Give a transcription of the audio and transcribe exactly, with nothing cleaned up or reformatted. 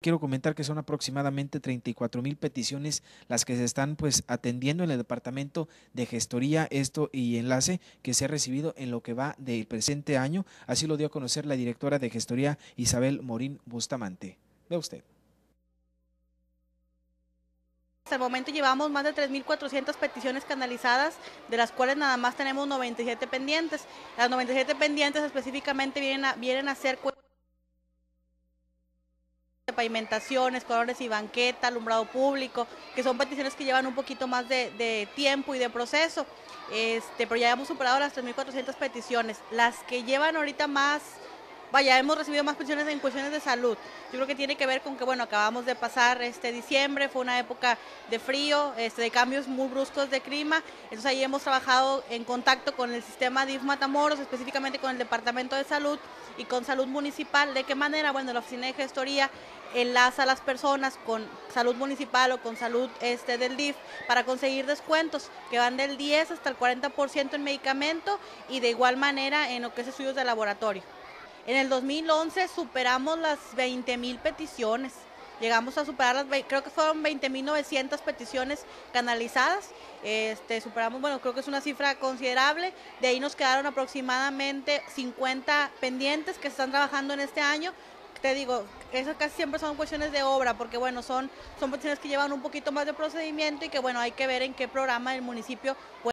quiero comentar que son aproximadamente treinta y cuatro mil peticiones las que se están pues atendiendo en el departamento de gestoría, esto y enlace que se ha recibido en lo que va del presente año. Así lo dio a conocer la directora de gestoría Isabel Morín Bustamante. Ve usted. Hasta el momento llevamos más de tres mil cuatrocientas peticiones canalizadas, de las cuales nada más tenemos noventa y siete pendientes. Las noventa y siete pendientes específicamente vienen a, vienen a ser de pavimentaciones, colores y banqueta, alumbrado público, que son peticiones que llevan un poquito más de, de tiempo y de proceso, este, pero ya hemos superado las tres mil cuatrocientas peticiones. Las que llevan ahorita más, vaya, hemos recibido más peticiones en cuestiones de salud. Yo creo que tiene que ver con que, bueno, acabamos de pasar este diciembre, fue una época de frío, este, de cambios muy bruscos de clima, entonces ahí hemos trabajado en contacto con el sistema D I F Matamoros, específicamente con el Departamento de Salud y con Salud Municipal. ¿De qué manera? Bueno, la Oficina de Gestoría enlaza a las personas con salud municipal o con salud este, del D I F para conseguir descuentos que van del diez hasta el cuarenta por ciento en medicamento y de igual manera en lo que es estudios de laboratorio. En el dos mil once superamos las veinte mil peticiones, llegamos a superar las, creo que fueron veinte mil novecientas peticiones canalizadas, este, superamos, bueno, creo que es una cifra considerable. De ahí nos quedaron aproximadamente cincuenta pendientes que se están trabajando en este año. Te digo, eso casi siempre son cuestiones de obra, porque bueno, son, son peticiones que llevan un poquito más de procedimiento y que bueno, hay que ver en qué programa del municipio pues,